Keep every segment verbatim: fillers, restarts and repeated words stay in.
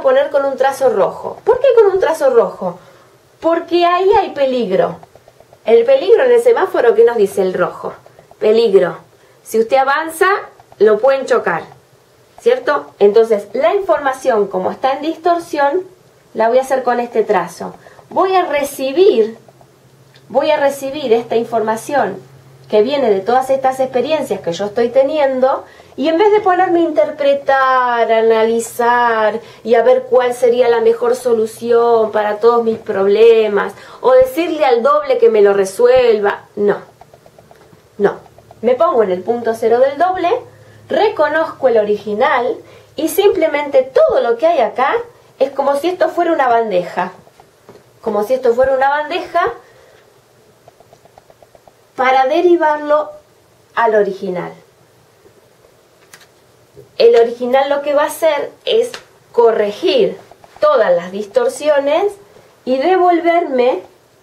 poner con un trazo rojo. ¿Por qué con un trazo rojo? Porque ahí hay peligro. El peligro en el semáforo, ¿qué nos dice el rojo? Peligro. Si usted avanza, lo pueden chocar, ¿cierto? Entonces, la información, como está en distorsión, la voy a hacer con este trazo. Voy a recibir, voy a recibir esta información que viene de todas estas experiencias que yo estoy teniendo, y en vez de ponerme a interpretar, a analizar y a ver cuál sería la mejor solución para todos mis problemas, o decirle al doble que me lo resuelva, no, no. Me pongo en el punto cero del doble, reconozco el original y simplemente todo lo que hay acá es como si esto fuera una bandeja. Como si esto fuera una bandeja para derivarlo al original. El original lo que va a hacer es corregir todas las distorsiones y devolverme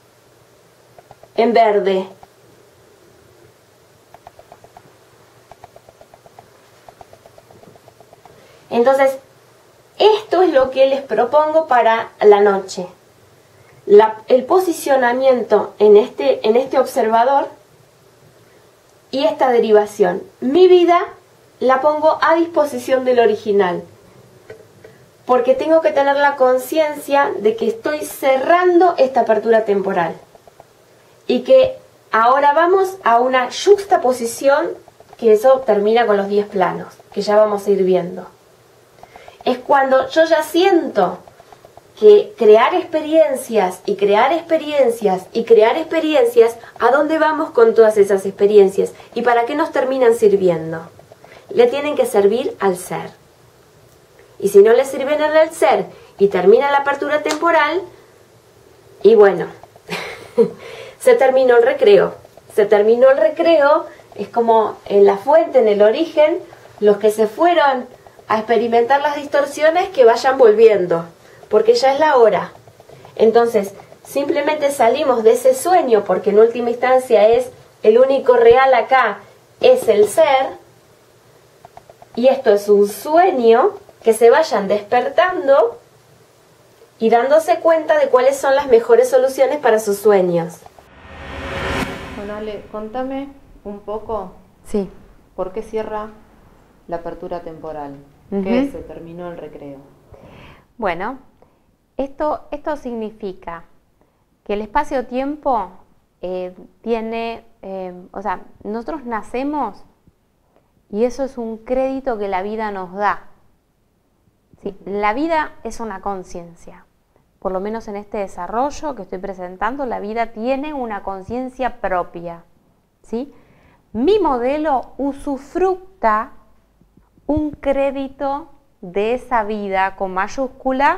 en verde. Entonces, esto es lo que les propongo para la noche. La, el posicionamiento en este, en este observador y esta derivación. Mi vida la pongo a disposición del original, porque tengo que tener la conciencia de que estoy cerrando esta apertura temporal y que ahora vamos a una yuxtaposición, que eso termina con los diez planos, que ya vamos a ir viendo. Es cuando yo ya siento que crear experiencias y crear experiencias y crear experiencias, ¿a dónde vamos con todas esas experiencias? ¿Y para qué nos terminan sirviendo? Le tienen que servir al ser. Y si no le sirven al ser y termina la apertura temporal, y bueno, se terminó el recreo. Se terminó el recreo, es como en la fuente, en el origen, los que se fueron a experimentar las distorsiones, que vayan volviendo, porque ya es la hora. Entonces, simplemente salimos de ese sueño, porque en última instancia es el único real acá, es el ser, y esto es un sueño, que se vayan despertando y dándose cuenta de cuáles son las mejores soluciones para sus sueños. Bueno, Ale, contame un poco. Sí. ¿Por qué cierra la apertura temporal? Uh-huh. ¿Qué se terminó el recreo? Bueno, esto, esto significa que el espacio-tiempo eh, tiene, eh, o sea, nosotros nacemos y eso es un crédito que la vida nos da. ¿Sí? La vida es una conciencia. Por lo menos en este desarrollo que estoy presentando, la vida tiene una conciencia propia, ¿sí? Mi modelo usufructa un crédito de esa vida con mayúscula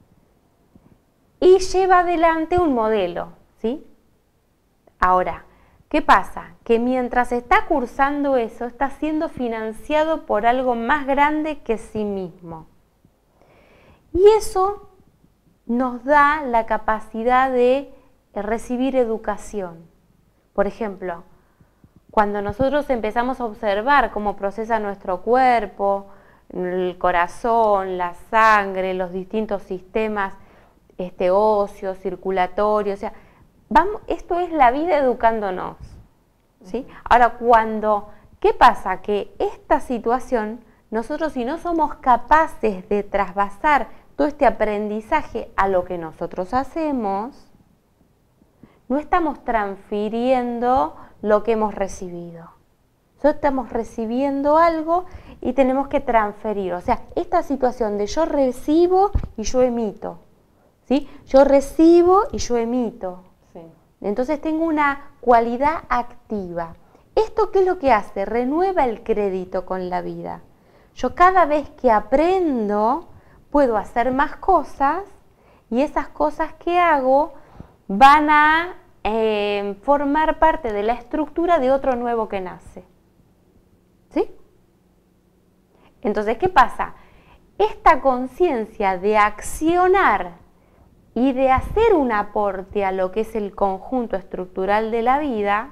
y lleva adelante un modelo, ¿sí? Ahora, ¿qué pasa? Que mientras está cursando eso, está siendo financiado por algo más grande que sí mismo. Y eso nos da la capacidad de recibir educación. Por ejemplo, cuando nosotros empezamos a observar cómo procesa nuestro cuerpo, el corazón, la sangre, los distintos sistemas este, óseos, circulatorios, o sea, vamos, esto es la vida educándonos, ¿sí? Ahora, cuando, ¿qué pasa? Que esta situación, nosotros si no somos capaces de trasvasar todo este aprendizaje a lo que nosotros hacemos, no estamos transfiriendo lo que hemos recibido. Nosotros estamos recibiendo algo y tenemos que transferir. O sea, esta situación de yo recibo y yo emito, ¿sí? Yo recibo y yo emito. Sí. Entonces tengo una cualidad activa. ¿Esto qué es lo que hace? Renueva el crédito con la vida. Yo cada vez que aprendo puedo hacer más cosas y esas cosas que hago van a eh, formar parte de la estructura de otro nuevo que nace. ¿Sí? Entonces, ¿qué pasa? Esta conciencia de accionar y de hacer un aporte a lo que es el conjunto estructural de la vida,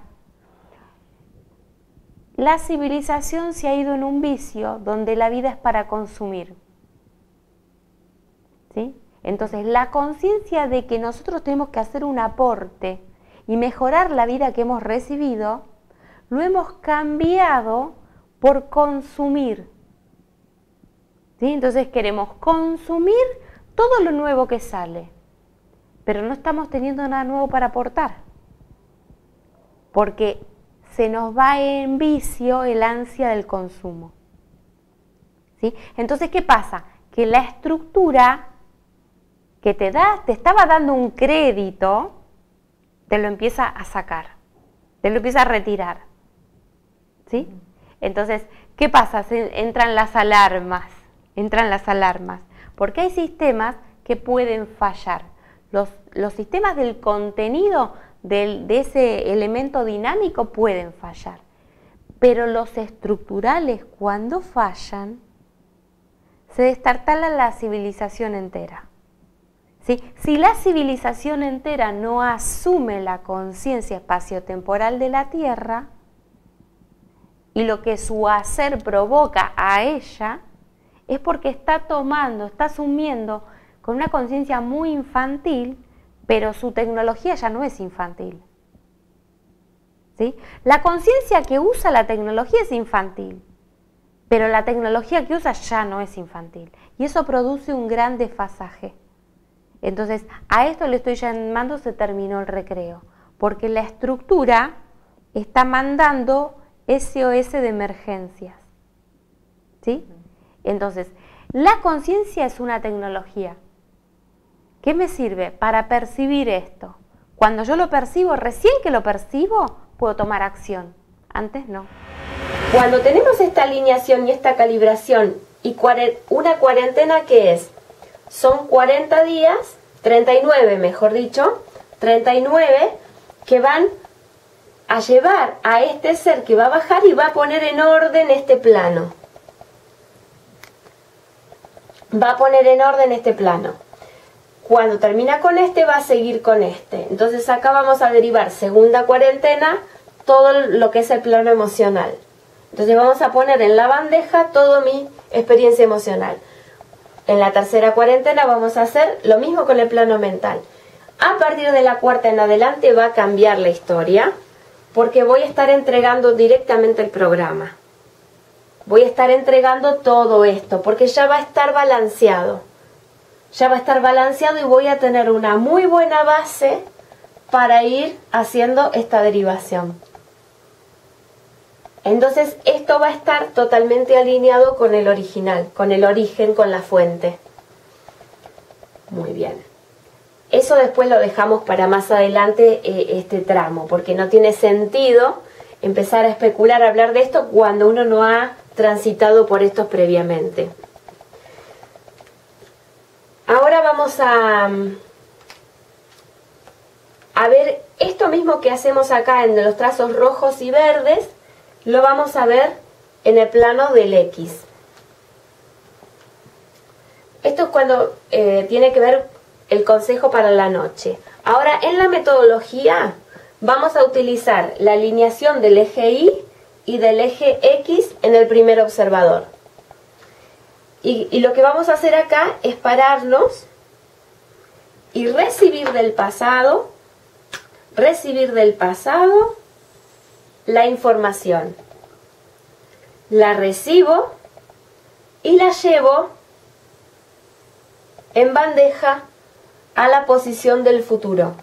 la civilización se ha ido en un vicio donde la vida es para consumir. ¿sí? Entonces, la conciencia de que nosotros tenemos que hacer un aporte y mejorar la vida que hemos recibido, lo hemos cambiado por consumir. ¿Sí? Entonces queremos consumir todo lo nuevo que sale, pero no estamos teniendo nada nuevo para aportar, porque se nos va en vicio el ansia del consumo. ¿Sí? Entonces, ¿qué pasa? Que la estructura que te da, te estaba dando un crédito, te lo empieza a sacar, te lo empieza a retirar. ¿Sí? Entonces, ¿qué pasa? Se entran las alarmas, entran las alarmas, porque hay sistemas que pueden fallar. Los, los sistemas del contenido del, de ese elemento dinámico pueden fallar, pero los estructurales, cuando fallan, se destartala la civilización entera. ¿Sí? Si la civilización entera no asume la conciencia espaciotemporal de la Tierra y lo que su hacer provoca a ella, es porque está tomando, está asumiendo con una conciencia muy infantil, pero su tecnología ya no es infantil. ¿Sí? La conciencia que usa la tecnología es infantil, pero la tecnología que usa ya no es infantil. Y eso produce un gran desfasaje. Entonces, a esto le estoy llamando se terminó el recreo, porque la estructura está mandando S O S de emergencias. ¿Sí? Entonces, la conciencia es una tecnología. ¿Qué me sirve? Para percibir esto. Cuando yo lo percibo, recién que lo percibo, puedo tomar acción. Antes no. Cuando tenemos esta alineación y esta calibración y una cuarentena, ¿qué es? Son cuarenta días, treinta y nueve mejor dicho, treinta y nueve que van a llevar a este ser que va a bajar y va a poner en orden este plano. Va a poner en orden este plano. Cuando termina con este, va a seguir con este. Entonces acá vamos a derivar segunda cuarentena, todo lo que es el plano emocional. Entonces vamos a poner en la bandeja toda mi experiencia emocional. En la tercera cuarentena vamos a hacer lo mismo con el plano mental. A partir de la cuarta en adelante va a cambiar la historia, porque voy a estar entregando directamente el programa. Voy a estar entregando todo esto, porque ya va a estar balanceado. Ya va a estar balanceado y voy a tener una muy buena base para ir haciendo esta derivación. Entonces esto va a estar totalmente alineado con el original, con el origen, con la fuente. Muy bien. Eso después lo dejamos para más adelante, eh, este tramo, porque no tiene sentido empezar a especular, a hablar de esto cuando uno no ha transitado por esto previamente. Ahora vamos a, a ver esto mismo que hacemos acá en los trazos rojos y verdes, lo vamos a ver en el plano del X. Esto es cuando eh, tiene que ver el consejo para la noche. Ahora, en la metodología vamos a utilizar la alineación del eje Y y del eje X en el primer observador. Y, y lo que vamos a hacer acá es pararnos y recibir del pasado, recibir del pasado la información. La recibo y la llevo en bandeja a la posición del futuro.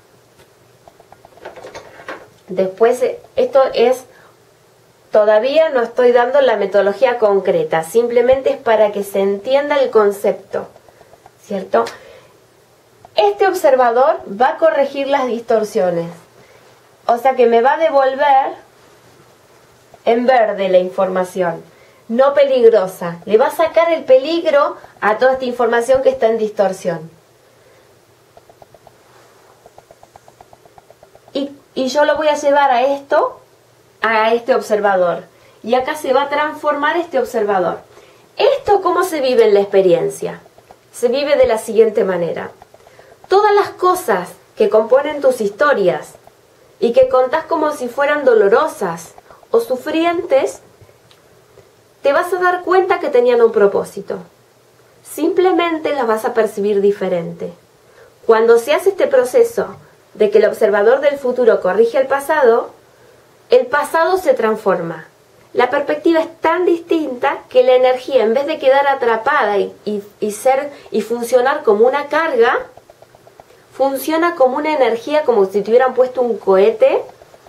Después, esto es, todavía no estoy dando la metodología concreta, simplemente es para que se entienda el concepto, ¿cierto? Este observador va a corregir las distorsiones, o sea que me va a devolver en verde la información, no peligrosa. Le va a sacar el peligro a toda esta información que está en distorsión. Y, y yo lo voy a llevar a esto, a este observador. Y acá se va a transformar este observador. ¿Esto cómo se vive en la experiencia? Se vive de la siguiente manera. Todas las cosas que componen tus historias y que contás como si fueran dolorosas o sufrientes, te vas a dar cuenta que tenían un propósito. simplemente las vas a percibir diferente. Cuando se hace este proceso de que el observador del futuro corrige el pasado, el pasado se transforma. La perspectiva es tan distinta que la energía, en vez de quedar atrapada y, y, y ser y funcionar como una carga, funciona como una energía, como si te hubieran puesto un cohete,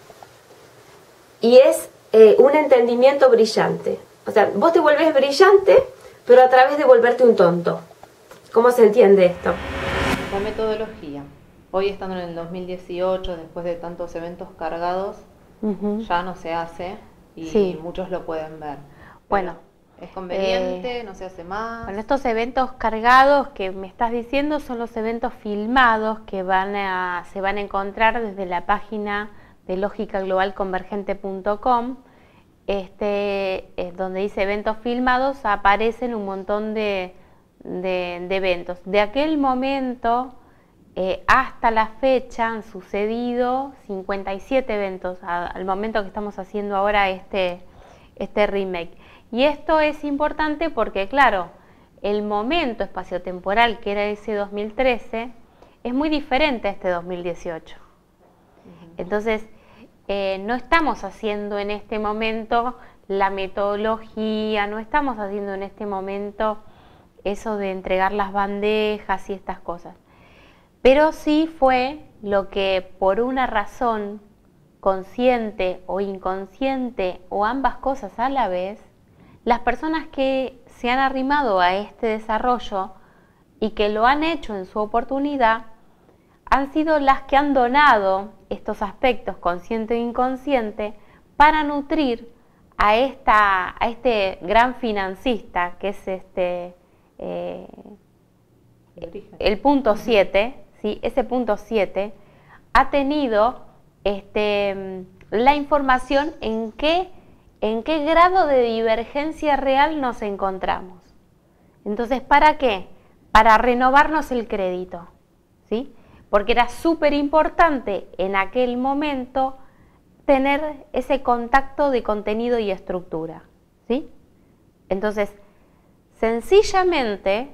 y es eh, un entendimiento brillante. O sea, vos te vuelves brillante, pero a través de volverte un tonto. ¿Cómo se entiende esto? La metodología. Hoy, estando en el dos mil dieciocho, después de tantos eventos cargados, uh-huh. ya no se hace. Y sí. muchos lo pueden ver. Bueno, es conveniente, eh, no se hace más. Bueno, estos eventos cargados que me estás diciendo son los eventos filmados que van a, se van a encontrar desde la página de lógica global convergente punto com. Este, eh, donde dice eventos filmados, aparecen un montón de, de, de eventos. De aquel momento eh, hasta la fecha han sucedido cincuenta y siete eventos a, al momento que estamos haciendo ahora este, este remake. Y esto es importante porque, claro, el momento espaciotemporal que era ese dos mil trece es muy diferente a este dos mil dieciocho. Entonces, eh, no estamos haciendo en este momento la metodología, no estamos haciendo en este momento eso de entregar las bandejas y estas cosas. Pero sí fue lo que por una razón consciente o inconsciente o ambas cosas a la vez, las personas que se han arrimado a este desarrollo y que lo han hecho en su oportunidad, han sido las que han donado estos aspectos consciente e inconsciente para nutrir a, esta, a este gran financista que es este eh, el punto siete. ¿Sí? Ese punto siete ha tenido este, la información en qué, en qué grado de divergencia real nos encontramos. Entonces, ¿para qué? Para renovarnos el crédito, ¿sí? Porque era súper importante en aquel momento tener ese contacto de contenido y estructura, ¿sí? Entonces, sencillamente,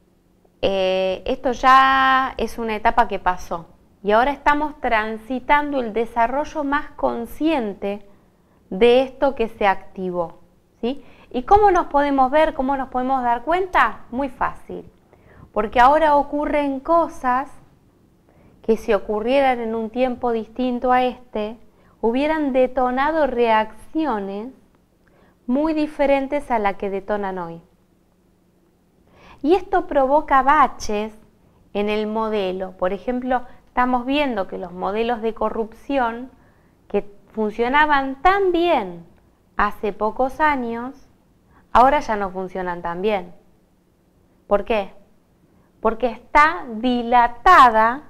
Eh, esto ya es una etapa que pasó y ahora estamos transitando el desarrollo más consciente de esto que se activó, ¿sí? ¿Y cómo nos podemos ver, cómo nos podemos dar cuenta? Muy fácil, porque ahora ocurren cosas que si ocurrieran en un tiempo distinto a este, hubieran detonado reacciones muy diferentes a la que detonan hoy. Y esto provoca baches en el modelo. Por ejemplo, estamos viendo que los modelos de corrupción que funcionaban tan bien hace pocos años, ahora ya no funcionan tan bien. ¿Por qué? Porque está dilatada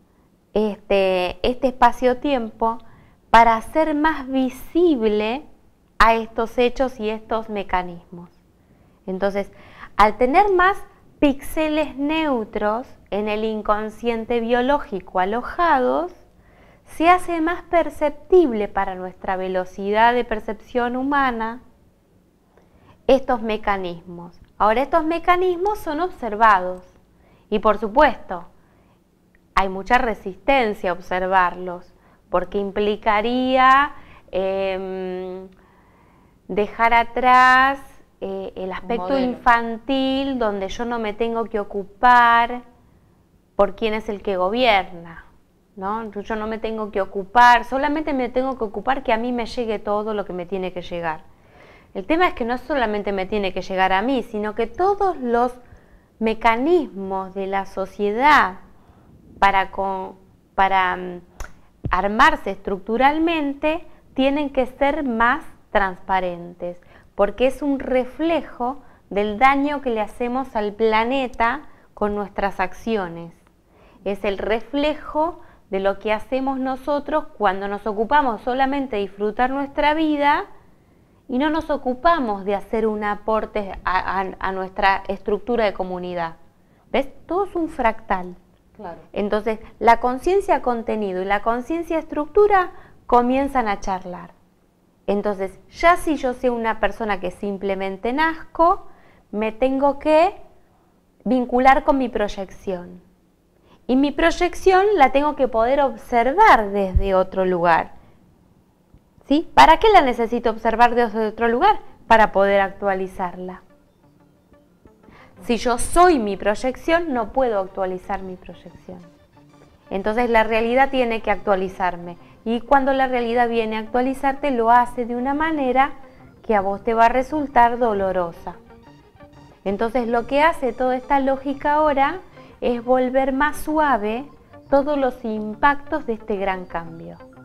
este, este espacio-tiempo para hacer más visible a estos hechos y estos mecanismos. Entonces, al tener más píxeles neutros en el inconsciente biológico alojados, se hace más perceptible para nuestra velocidad de percepción humana estos mecanismos. Ahora, estos mecanismos son observados y, por supuesto, hay mucha resistencia a observarlos porque implicaría eh, dejar atrás Eh, el aspecto infantil donde yo no me tengo que ocupar por quién es el que gobierna, ¿no? Yo no me tengo que ocupar, solamente me tengo que ocupar que a mí me llegue todo lo que me tiene que llegar. El tema es que no solamente me tiene que llegar a mí, sino que todos los mecanismos de la sociedad para, con, para um, armarse estructuralmente tienen que ser más transparentes, porque es un reflejo del daño que le hacemos al planeta con nuestras acciones. Es el reflejo de lo que hacemos nosotros cuando nos ocupamos solamente de disfrutar nuestra vida y no nos ocupamos de hacer un aporte a, a, a nuestra estructura de comunidad. ¿Ves? Todo es un fractal. Claro. Entonces, la conciencia contenido y la conciencia estructura comienzan a charlar. Entonces, ya si yo soy una persona que simplemente nazco, me tengo que vincular con mi proyección. Y mi proyección la tengo que poder observar desde otro lugar. ¿Sí? ¿Para qué la necesito observar desde otro lugar? Para poder actualizarla. Si yo soy mi proyección, no puedo actualizar mi proyección. Entonces la realidad tiene que actualizarme. Y cuando la realidad viene a actualizarte, lo hace de una manera que a vos te va a resultar dolorosa. Entonces lo que hace toda esta lógica ahora es volver más suave todos los impactos de este gran cambio.